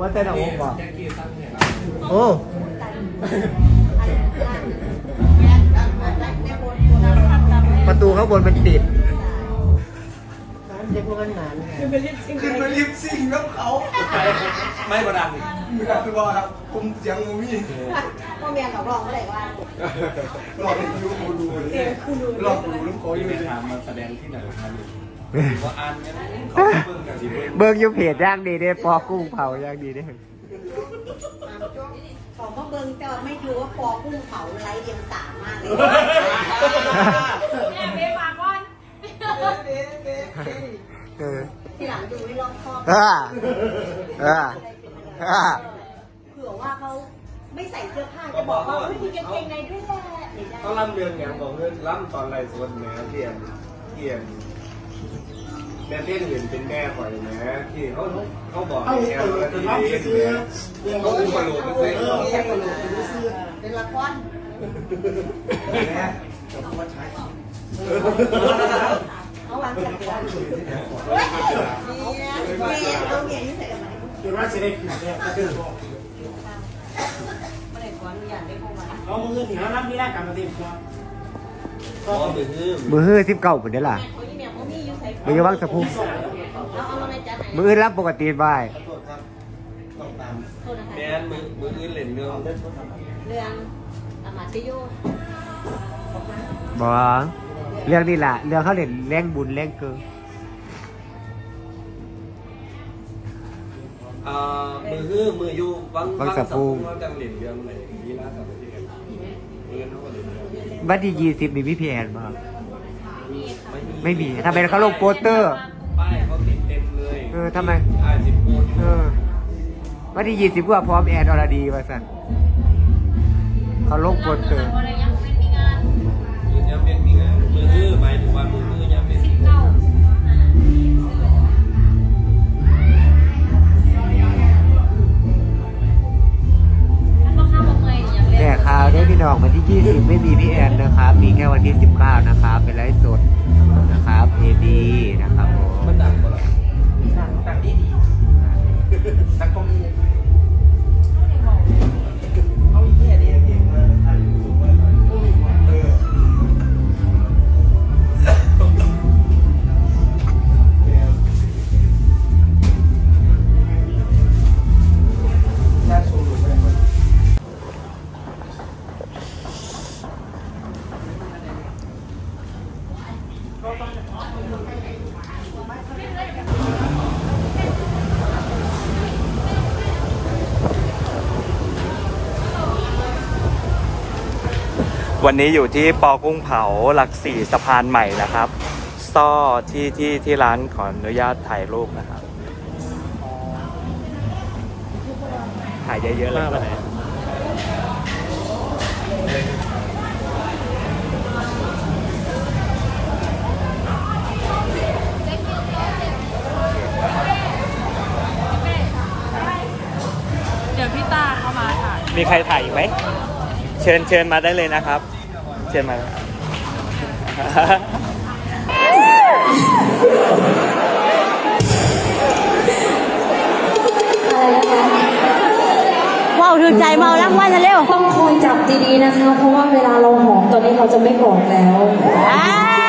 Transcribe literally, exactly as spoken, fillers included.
ว่าแต่หนังผมบอกโอ้ประตูข้างบนมันติดเด็กพวกนั้นหนานขึ้นไปลิฟซิ่งขึ้นไปลิฟซิ่งแล้วเขาไม่ประดังมีการตัวครับคุมเสียงมูมี่พ่อเมียเขาลองอะไรว่าลองดูคูดูเลยลองดูลูกโก้ยไปถามมาแสดงที่ไหนครับว่าอ่านเนี่ยเขาเบิ่งกันสิเบิ่งยูเพจย่างดีเด้ปอกุ้งเผาย่างดีเด้ของพ่อเบิ่งแต่ไม่ดูว่าปอกุ้งเผาไรเดียงสามมากเลยแม่เบ๊ปากก้อนทีหลังดูให้รอบคอบเผื่อว่าเขาไม่ใส่เสื้อผ้าจะบอกว่าไม่มีกางเกงในด้วยแหละเขาล่ำเรืองอย่างบอกเงินล่ำตอนไรส่วนแม่เทียนเทียนแม่เทียนอื่นเป็นแม่ข่อยแม่ที่เขาเขาบอกแม่เป็นล่ำซื้อเขาอุ้มกระโหลกไปซื้อเป็นละครแม่เขาว่าใช้เขาวางจัดการดีนะแม่เอาเงี้ยนี่ใส่อะไรเดี๋ยวว่าจะได้ผิดเนี่ยก็คือไม่ได้ขออนุญาตได้เข้ามาเอามือถือแล้วรับนี่ได้กลับมาติดครับมือฮื้อสิบเก้าเหมือนเดิมล่ะมือว่างสะพุงมืออื่นรับปกติไปแม่มือมืออื่นเล่นเรื่องเรื่องอามาติโยบ่เรื่องนี้แหละเรื่องเขาเล่นแรงบุญแรงเกินมือฮื้อมือยูวังวังสะพุงจังเล่นเรื่องไหนนี่นะกับที่กันมือเขาเล่นวันที่ยี่สิบมีพี่พีแอนบ้างไม่มีทำไมเขาลงโปสเตอร์ป้ายเขาติดเต็มเลยเออทำไมอ่าสิบโพสเออวันที่ยี่สิบก็พร้อมแอนอรดีมาสั่นเขาลงโปสเตอร์ยังเป็นมีงานยังเป็นมีงานมือฮื้อหมายถึงว่ามือฮื้อยังเป็นสิบเก้าแต่ข่าวได้พี่น้องวันที่ยี่สิบไม่มีพี่แอนนะครับมีแค่วันที่สิบเก้านะครับเป็นไลฟ์สดนะครับเอดีนะครับมันดังกว่าหรอดังดีดีดังตรงนี้เอาอีกแค่นี้เองวันนี้อยู่ที่ปอกุ้งเผาหลักสี่สะพานใหม่นะครับซ่อที่ที่ที่ร้านขออนุญาตถ่ายรูปนะครับถ่ายเยอะๆเลยเดี๋ยวพี่ตาเข้ามาถ่ายมีใครถ่ายอีกไหมเชิญเชิญมาได้เลยนะครับเชิญมาว้าวถึงใจเมาแล้วว่าจะเร็วต้องคอยจับดีๆนะคะเพราะว่าเวลาเราหอมตอนนี้เราจะไม่บอกแล้ว